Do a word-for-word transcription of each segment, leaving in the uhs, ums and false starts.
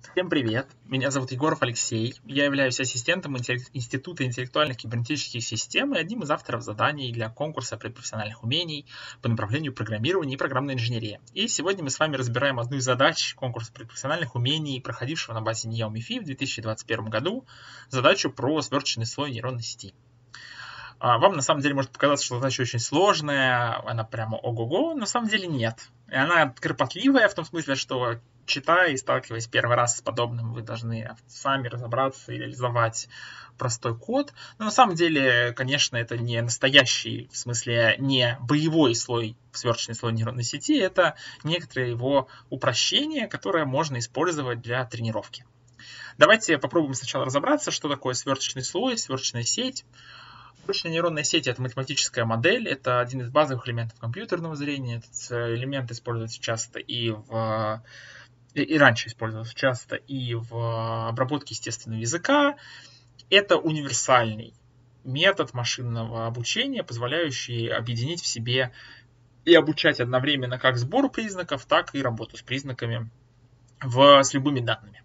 Всем привет! Меня зовут Егоров Алексей. Я являюсь ассистентом Института интеллектуальных кибернетических систем и одним из авторов заданий для конкурса предпрофессиональных умений по направлению программирования и программной инженерии. И сегодня мы с вами разбираем одну из задач конкурса предпрофессиональных умений, проходившего на базе эн и а ом и эф и в две тысячи двадцать первом году, задачу про сверхчный слой нейронной сети. Вам на самом деле может показаться, что задача очень сложная, она прямо ого-го, на самом деле нет. И она кропотливая в том смысле, что читая и сталкиваясь первый раз с подобным, вы должны сами разобраться и реализовать простой код. Но на самом деле, конечно, это не настоящий, в смысле не боевой слой, сверхчный слой нейронной сети, это некоторое его упрощение, которое можно использовать для тренировки. Давайте попробуем сначала разобраться, что такое сверхчный слой, сверхчная сеть. Сверхчная нейронная сеть — это математическая модель, это один из базовых элементов компьютерного зрения. Этот элемент используется часто и в и раньше использовался часто и в обработке естественного языка. Это универсальный метод машинного обучения, позволяющий объединить в себе и обучать одновременно как сбору признаков, так и работу с признаками в, с любыми данными.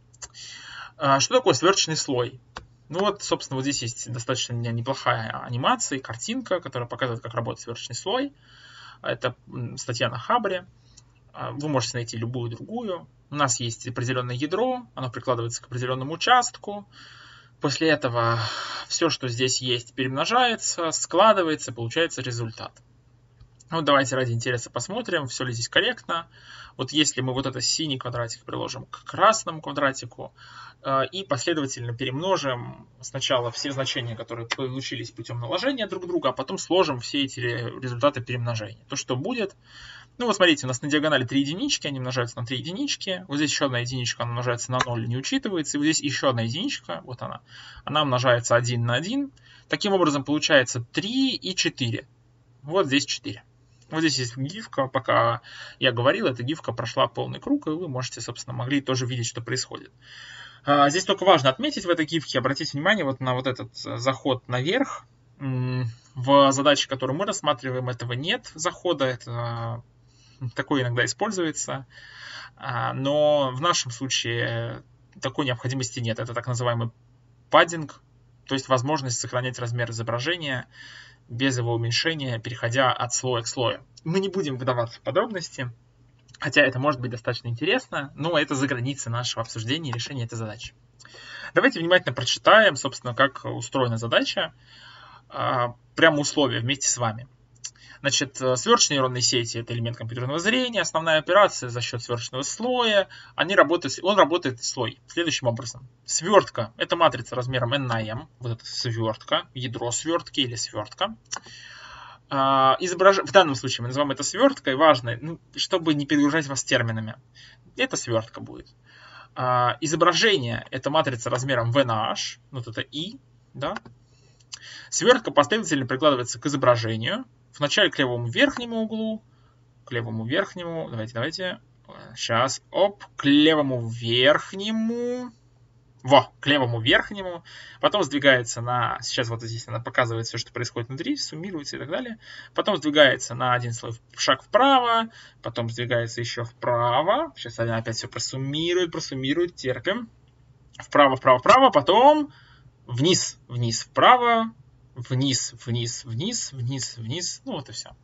Что такое сверхчный слой? Ну вот, собственно, вот здесь есть достаточно неплохая анимация и картинка, которая показывает, как работает сверхчный слой. Это статья на Хабре. Вы можете найти любую другую. У нас есть определенное ядро, оно прикладывается к определенному участку. После этого все, что здесь есть, перемножается, складывается, получается результат. Вот давайте ради интереса посмотрим, все ли здесь корректно. Вот если мы вот этот синий квадратик приложим к красному квадратику и последовательно перемножим сначала все значения, которые получились путем наложения друг друга, а потом сложим все эти результаты перемножения. То, что будет... Ну вот смотрите, у нас на диагонали три единички, они умножаются на три единички. Вот здесь еще одна единичка, она умножается на ноль, не учитывается. И вот здесь еще одна единичка, вот она, она умножается один на один. Таким образом получается три и четыре. Вот здесь четыре. Вот здесь есть гифка, пока я говорил, эта гифка прошла полный круг, и вы можете, собственно, могли тоже видеть, что происходит. Здесь только важно отметить в этой гифке, обратить внимание вот на вот этот заход наверх. В задаче, которую мы рассматриваем, этого нет захода, это такое иногда используется, но в нашем случае такой необходимости нет. Это так называемый паддинг, то есть возможность сохранять размер изображения без его уменьшения, переходя от слоя к слою. Мы не будем вдаваться в подробности, хотя это может быть достаточно интересно, но это за границей нашего обсуждения и решения этой задачи. Давайте внимательно прочитаем, собственно, как устроена задача, прямо условия вместе с вами. Значит, сверхчные нейронные сети — это элемент компьютерного зрения, основная операция за счет сверхчного слоя. Они работают, он работает слой следующим образом. Свертка — это матрица размером эн на эм, вот это свертка, ядро свертки или свертка. Изображ... В данном случае мы называем это сверткой, важно, ну, чтобы не перегружать вас терминами. Это свертка будет. Изображение — это матрица размером ви на аш, вот это и, да. Свертка последовательно прикладывается к изображению. Вначале к левому верхнему углу, к левому верхнему, давайте, давайте, сейчас, оп, к левому верхнему, во, к левому верхнему, потом сдвигается на, сейчас вот здесь она показывает все, что происходит внутри, суммируется и так далее, потом сдвигается на один слой шаг вправо, потом сдвигается еще вправо, сейчас она опять все просуммирует, просуммирует, терпим, вправо, вправо, вправо, потом вниз, вниз, вправо, вниз, вниз, вниз, вниз, вниз, ну вот и все.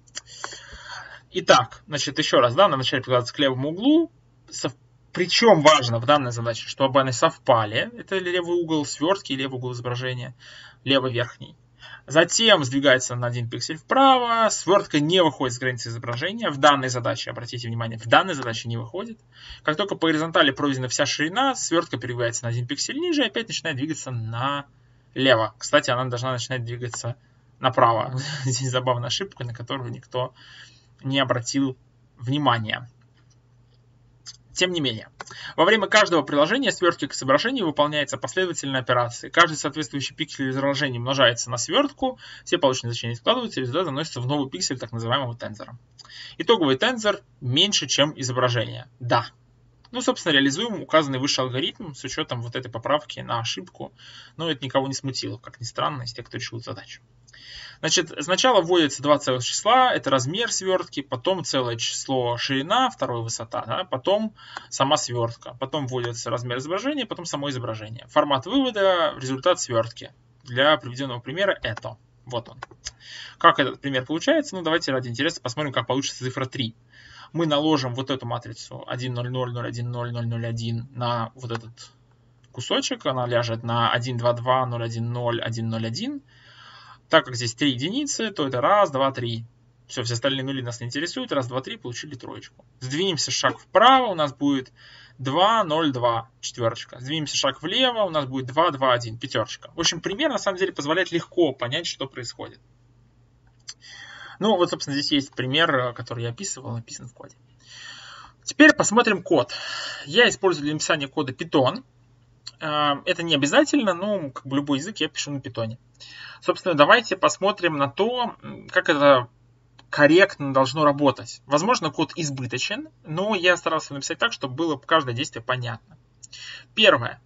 Итак, значит, еще раз, да, на начале прикладывается к левому углу, сов... причем важно в данной задаче, чтобы они совпали, это левый угол свертки и левый угол изображения, левый верхний. Затем сдвигается на один пиксель вправо, свертка не выходит с границы изображения, в данной задаче, обратите внимание, в данной задаче не выходит. Как только по горизонтали пройдена вся ширина, свертка передвигается на один пиксель ниже и опять начинает двигаться на лево. Кстати, она должна начинать двигаться направо. Здесь забавная ошибка, на которую никто не обратил внимания. Тем не менее, во время каждого приложения свертки к изображению выполняется последовательная операция. Каждый соответствующий пиксель изображения умножается на свертку, все полученные значения складываются, и результат заносится в новый пиксель так называемого тензора. Итоговый тензор меньше, чем изображение. Да. Ну, собственно, реализуем указанный выше алгоритм с учетом вот этой поправки на ошибку. Но это никого не смутило, как ни странно, из тех, кто решил задачу. Значит, сначала вводится два целых числа, это размер свертки, потом целое число ширина, второе высота, да, потом сама свертка, потом вводится размер изображения, потом само изображение. Формат вывода, результат свертки. Для приведенного примера это. Вот он. Как этот пример получается? Ну, давайте ради интереса посмотрим, как получится цифра три. Мы наложим вот эту матрицу один, ноль, ноль, ноль, один, ноль, ноль, ноль, один на вот этот кусочек. Она ляжет на один, два, два, ноль, один, ноль, один, ноль, один. Так как здесь три единицы, то это раз, два, три. Все, все остальные нули нас не интересуют. Раз, два, три, получили троечку. Сдвинемся шаг вправо, у нас будет два, ноль, два, четверочка. Сдвинемся шаг влево, у нас будет два, два, один, пятерочка. В общем, пример на самом деле позволяет легко понять, что происходит. Ну, вот, собственно, здесь есть пример, который я описывал, написан в коде. Теперь посмотрим код. Я использую для написания кода Python. Это не обязательно, но как бы любой язык я пишу на Python. Собственно, давайте посмотрим на то, как это корректно должно работать. Возможно, код избыточен, но я старался написать так, чтобы было каждое действие понятно. Первое.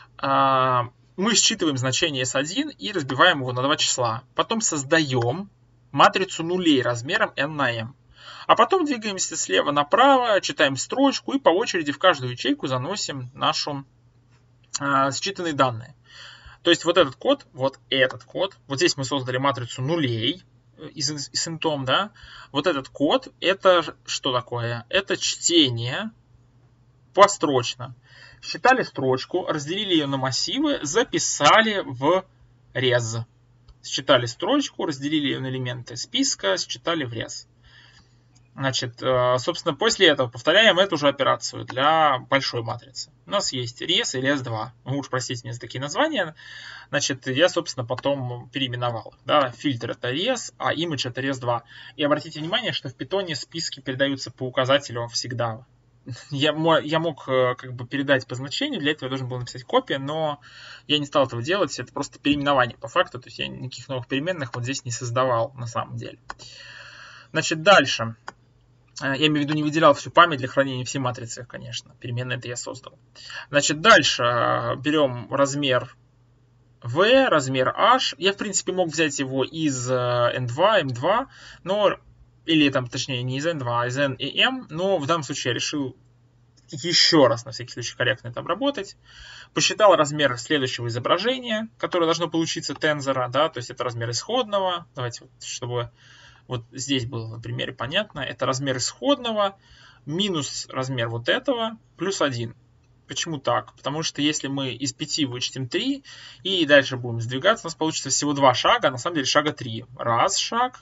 Мы считываем значение эс один и разбиваем его на два числа. Потом создаем матрицу нулей размером n на m. А потом двигаемся слева направо, читаем строчку и по очереди в каждую ячейку заносим нашу э, считанные данные. То есть вот этот код, вот этот код, вот здесь мы создали матрицу нулей с интом, да. Вот этот код, это что такое? Это чтение построчно. Считали строчку, разделили ее на массивы, записали в рез. Считали строчку, разделили ее на элементы списка, считали в рез. Значит, собственно, после этого повторяем эту же операцию для большой матрицы. У нас есть рез и рез два. Вы уж простите мне за такие названия. Значит, я, собственно, потом переименовал. Да? Фильтр это рез, а image это рез два. И обратите внимание, что в Python списки передаются по указателю всегда. Я, я мог как бы передать по значению, для этого я должен был написать копию, но я не стал этого делать. Это просто переименование по факту. То есть я никаких новых переменных вот здесь не создавал на самом деле. Значит, дальше. Я имею в виду, не выделял всю память для хранения всей матрицы, конечно. Переменные это я создал. Значит, дальше берем размер v, размер h. Я, в принципе, мог взять его из эн два, эм два, но... Или там, точнее, не из эн два, а из n и m. Но в данном случае я решил еще раз, на всякий случай, корректно это обработать. Посчитал размер следующего изображения, которое должно получиться тензора. Да, то есть это размер исходного. Давайте, вот, чтобы... Вот здесь было на примере понятно. Это размер исходного минус размер вот этого плюс один. Почему так? Потому что если мы из пяти вычтем три и дальше будем сдвигаться, у нас получится всего два шага, а на самом деле шага три. Раз шаг,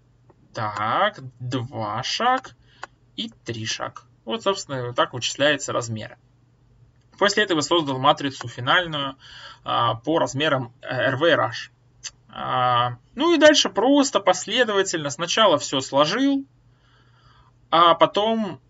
так, два шаг и три шаг. Вот, собственно, вот так вычисляются размеры. После этого создал матрицу финальную а, по размерам эр ви и эр эйч. А, ну и дальше просто последовательно сначала все сложил, а потом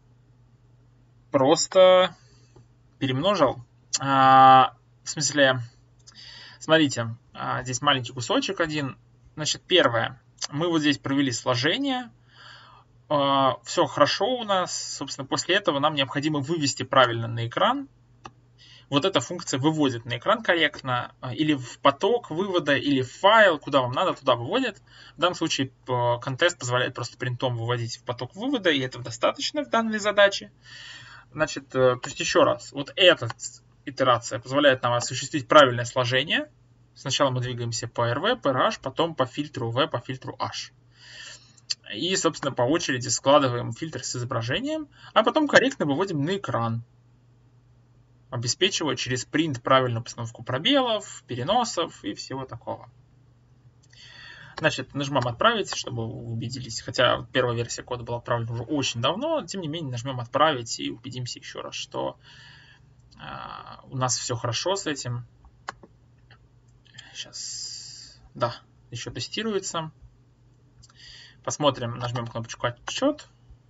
просто перемножил. А, в смысле, смотрите, а, здесь маленький кусочек один. Значит, первое. Мы вот здесь провели сложение. А, все хорошо у нас. Собственно, после этого нам необходимо вывести правильно на экран. Вот эта функция выводит на экран корректно, или в поток вывода, или в файл, куда вам надо, туда выводит. В данном случае контест позволяет просто принтом выводить в поток вывода, и этого достаточно в данной задаче. Значит, то есть еще раз, вот эта итерация позволяет нам осуществить правильное сложение. Сначала мы двигаемся по эр ви, по эр эйч, потом по фильтру V, по фильтру H. И, собственно, по очереди складываем фильтр с изображением, а потом корректно выводим на экран, обеспечивая через print правильную постановку пробелов, переносов и всего такого. Значит, нажмем «Отправить», чтобы вы убедились. Хотя первая версия кода была отправлена уже очень давно, тем не менее нажмем «Отправить» и убедимся еще раз, что э, у нас все хорошо с этим. Сейчас, да, еще тестируется. Посмотрим, нажмем кнопочку «Отчет».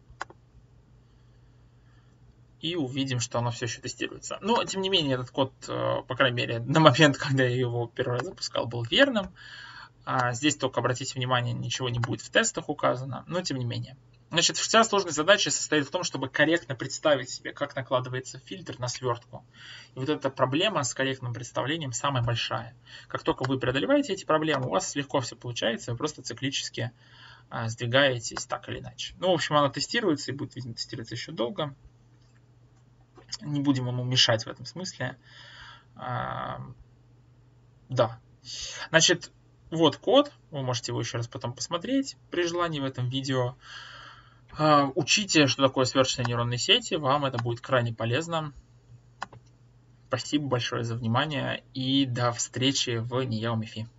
И увидим, что оно все еще тестируется. Но, тем не менее, этот код, по крайней мере, на момент, когда я его первый раз запускал, был верным. А здесь только, обратите внимание, ничего не будет в тестах указано, но тем не менее. Значит, вся сложность задачи состоит в том, чтобы корректно представить себе, как накладывается фильтр на свертку. И вот эта проблема с корректным представлением самая большая. Как только вы преодолеваете эти проблемы, у вас легко все получается, вы просто циклически а, сдвигаетесь так или иначе. Ну, в общем, она тестируется и будет, видимо, тестироваться еще долго. Не будем ему мешать в этом смысле. А, да. Значит, вот код. Вы можете его еще раз потом посмотреть при желании в этом видео. Учите, что такое сверхчисленные нейронные сети, вам это будет крайне полезно. Спасибо большое за внимание и до встречи в НИЯО МИФИ.